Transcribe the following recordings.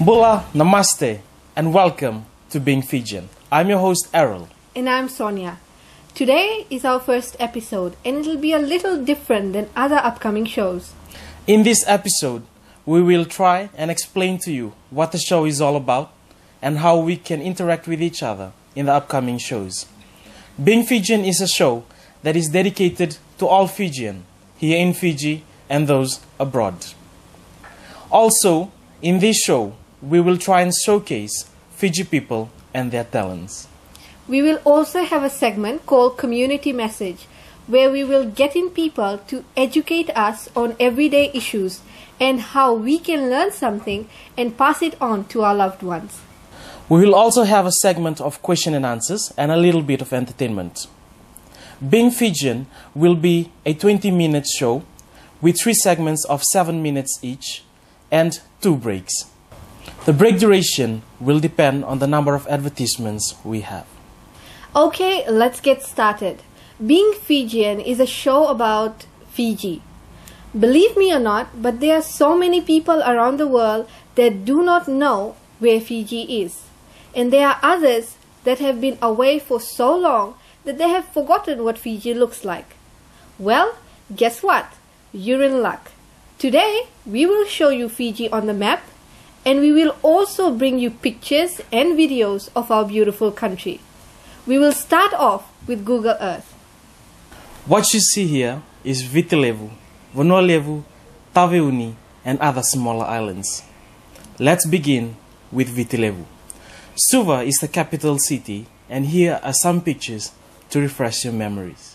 Bula, namaste, and welcome to Being Fijian. I'm your host, Errol. And I'm Sonia. Today is our first episode, and it'll be a little different than other upcoming shows. In this episode, we will try and explain to you what the show is all about and how we can interact with each other in the upcoming shows. Being Fijian is a show that is dedicated to all Fijian here in Fiji and those abroad. Also, in this show, we will try and showcase Fiji people and their talents. We will also have a segment called Community Message, where we will get in people to educate us on everyday issues and how we can learn something and pass it on to our loved ones. We will also have a segment of question and answers and a little bit of entertainment. Being Fijian will be a 20-minute show with 3 segments of 7 minutes each and 2 breaks. The break duration will depend on the number of advertisements we have. Okay, let's get started. Being Fijian is a show about Fiji. Believe me or not, but there are so many people around the world that do not know where Fiji is. And there are others that have been away for so long that they have forgotten what Fiji looks like. Well, guess what? You're in luck. Today, we will show you Fiji on the map, and we will also bring you pictures and videos of our beautiful country. We will start off with Google Earth. What you see here is Vitilevu, Vanuatu, Taveuni, and other smaller islands. Let's begin with Vitilevu. Suva is the capital city, and here are some pictures to refresh your memories.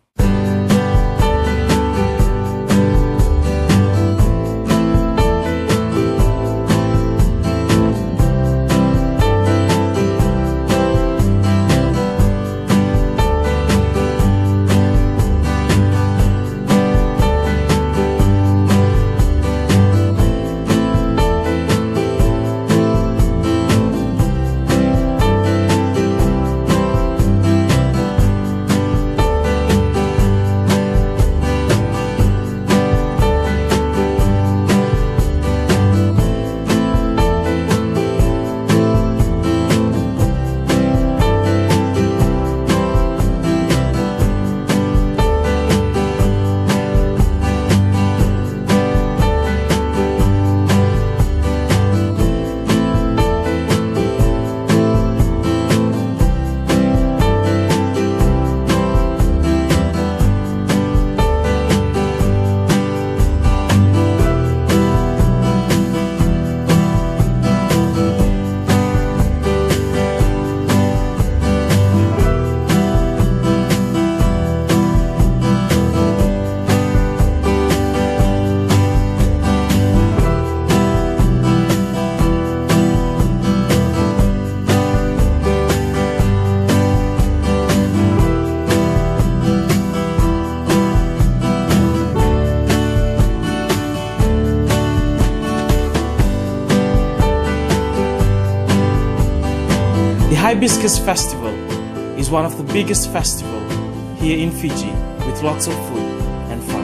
The Hibiscus Festival is one of the biggest festivals here in Fiji with lots of food and fun.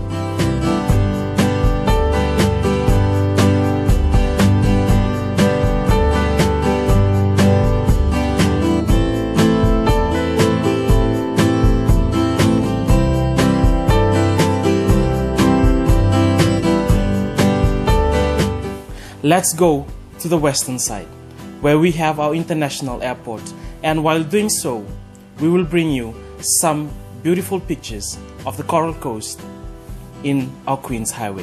Let's go to the western side, where we have our international airport, and while doing so, we will bring you some beautiful pictures of the Coral Coast in our Queen's Highway.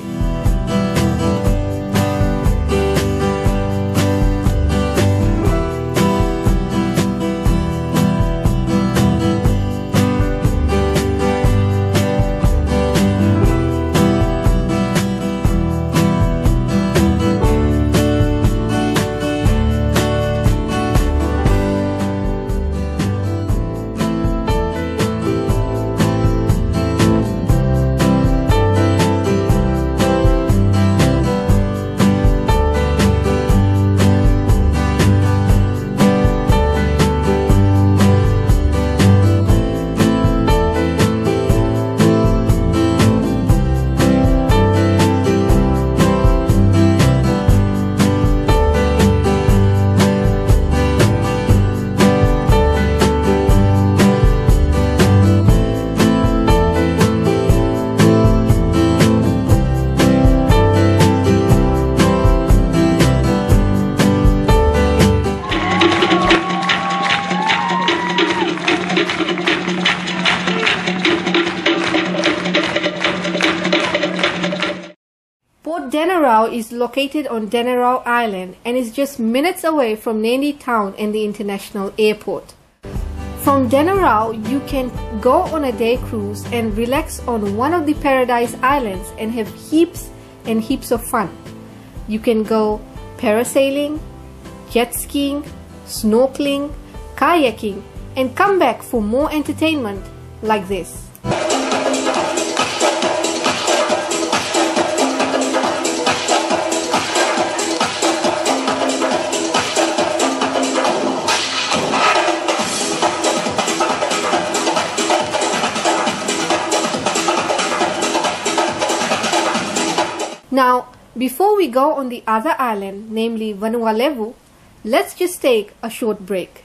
Denarau is located on Denarau Island and is just minutes away from Nadi town and the international airport. From Denarau, you can go on a day cruise and relax on one of the Paradise Islands and have heaps and heaps of fun. You can go parasailing, jet skiing, snorkeling, kayaking, and come back for more entertainment like this. Now, before we go on the other island, namely Vanuatu, let's just take a short break.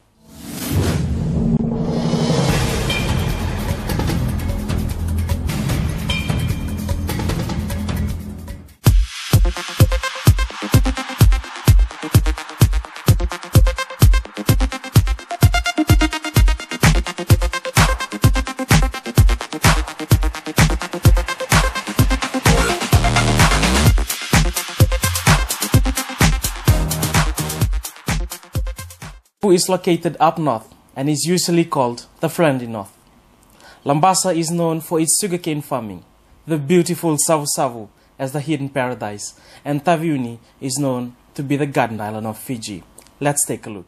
Is located up north and is usually called the Friendly North. Lambasa is known for its sugarcane farming, the beautiful Savu-Savu as the hidden paradise, and Taveuni is known to be the garden island of Fiji. Let's take a look.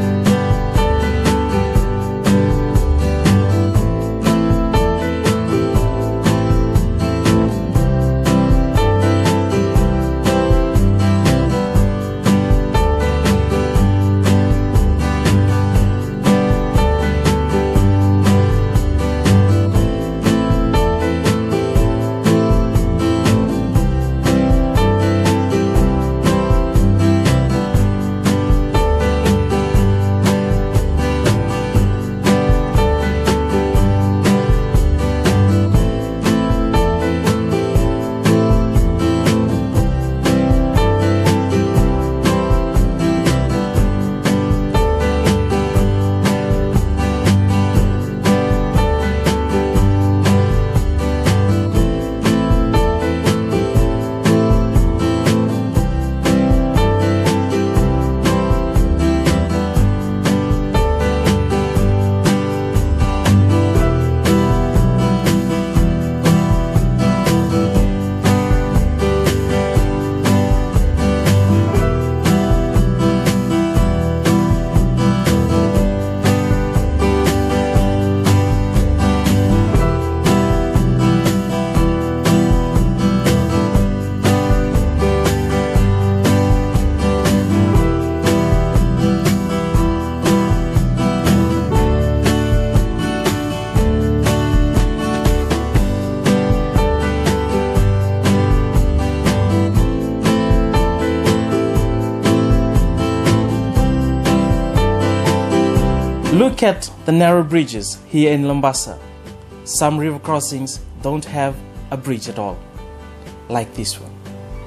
Look at the narrow bridges here in Lambasa. Some river crossings don't have a bridge at all, like this one.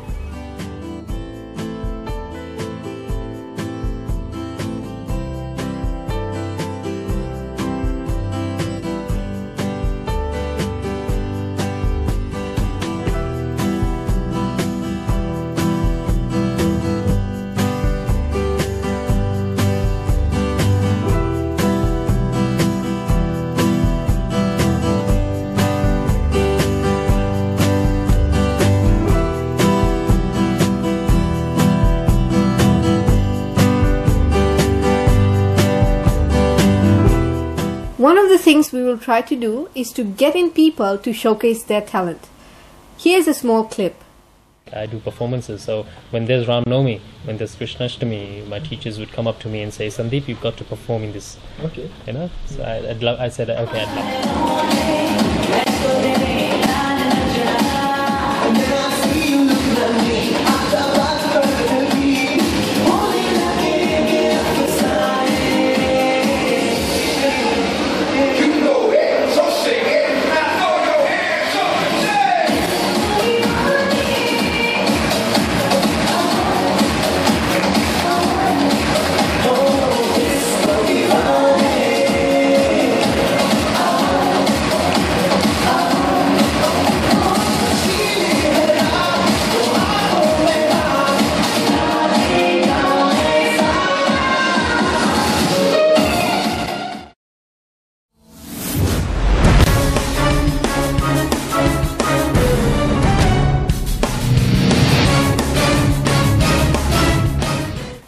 One of the things we will try to do is to get in people to showcase their talent. Here's a small clip. I do performances, so when there's Ram Navami, when there's Krishnashtami, my teachers would come up to me and say, Sandeep, you've got to perform in this. Okay. You know? So I said, okay, I'd love to.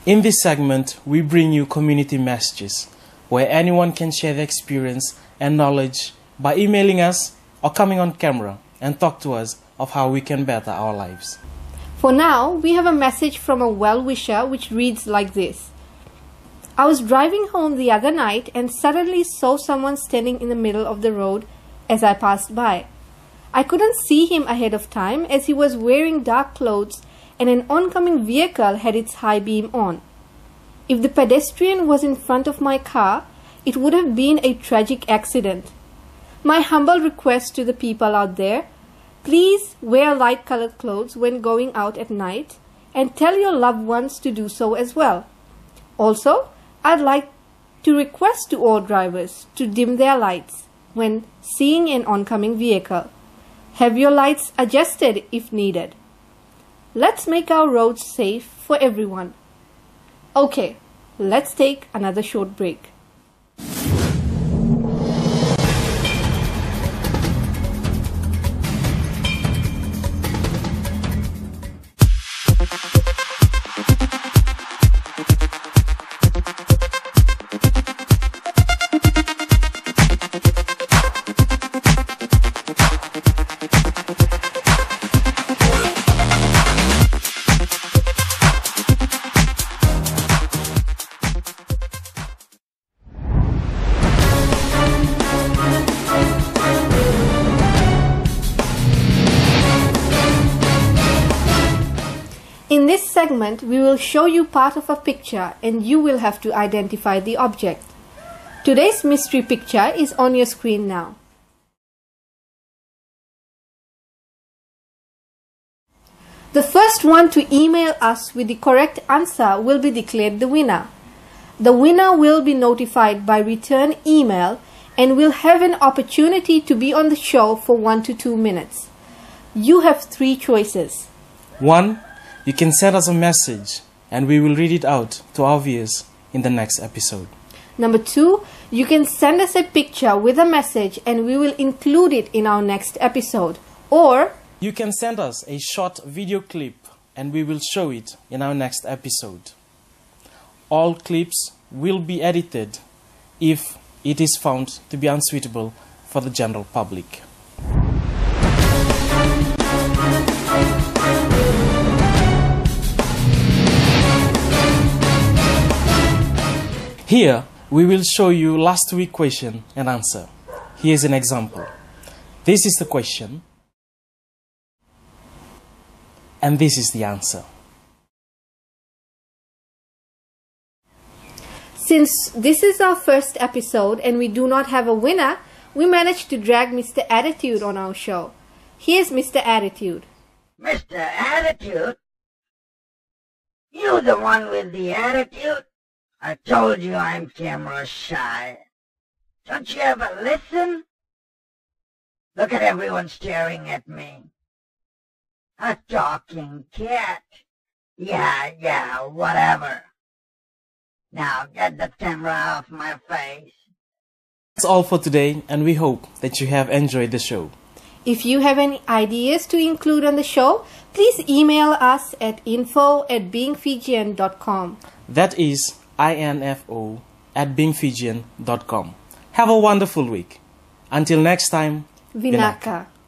In this segment, we bring you community messages where anyone can share their experience and knowledge by emailing us or coming on camera and talk to us of how we can better our lives. For now, we have a message from a well-wisher which reads like this. I was driving home the other night and suddenly saw someone standing in the middle of the road as I passed by. I couldn't see him ahead of time as he was wearing dark clothes and an oncoming vehicle had its high beam on. If the pedestrian was in front of my car, it would have been a tragic accident. My humble request to the people out there, please wear light-colored clothes when going out at night and tell your loved ones to do so as well. Also, I'd like to request to all drivers to dim their lights when seeing an oncoming vehicle. Have your lights adjusted if needed. Let's make our roads safe for everyone. Okay, let's take another short break. In this segment, we will show you part of a picture and you will have to identify the object. Today's mystery picture is on your screen now. The first one to email us with the correct answer will be declared the winner. The winner will be notified by return email and will have an opportunity to be on the show for 1 to 2 minutes. You have 3 choices. 1. You can send us a message and we will read it out to our viewers in the next episode. Number 2, you can send us a picture with a message and we will include it in our next episode. Or you can send us a short video clip and we will show it in our next episode. All clips will be edited if it is found to be unsuitable for the general public. Here, we will show you last week's question and answer. Here's an example. This is the question, and this is the answer. since this is our first episode and we do not have a winner, we managed to drag Mr. Attitude on our show. Here's Mr. Attitude. Mr. Attitude? You the one with the attitude? I told you I'm camera shy. Don't you ever listen? Look at everyone staring at me. A talking cat. Yeah, whatever. Now get the camera off my face. That's all for today, and we hope that you have enjoyed the show. If you have any ideas to include on the show, please email us at info@beingfijian.com. That is info@beingfijian.com. Have a wonderful week. Until next time, Vinaka.